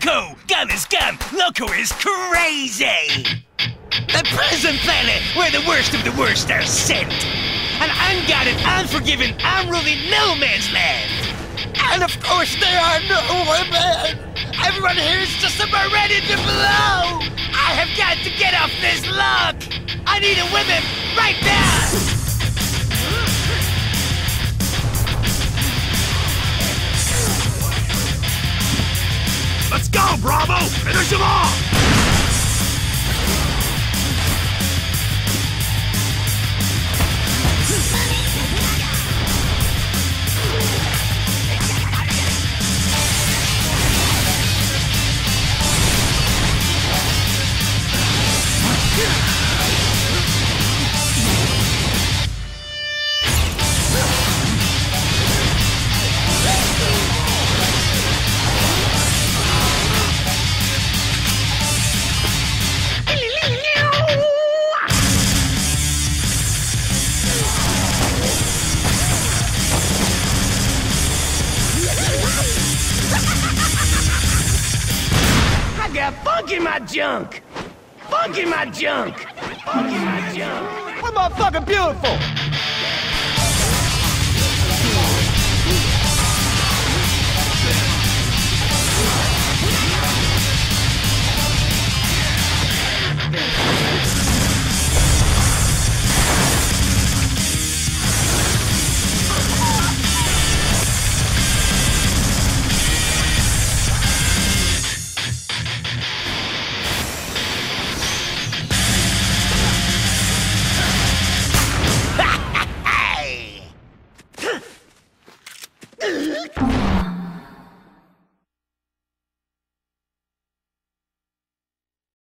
Loco! Gun is gun! Loco is crazy! The prison planet where the worst of the worst are sent! An unguarded, unforgiving, unruly no man's land! And of course there are no women! Everyone here is just about ready to blow! I have got to get off this log! I need a woman right now! Let's go, Bravo! Finish him off! Funk in my junk! Funk in my junk! Funk in my junk! We're motherfucking beautiful! Hey!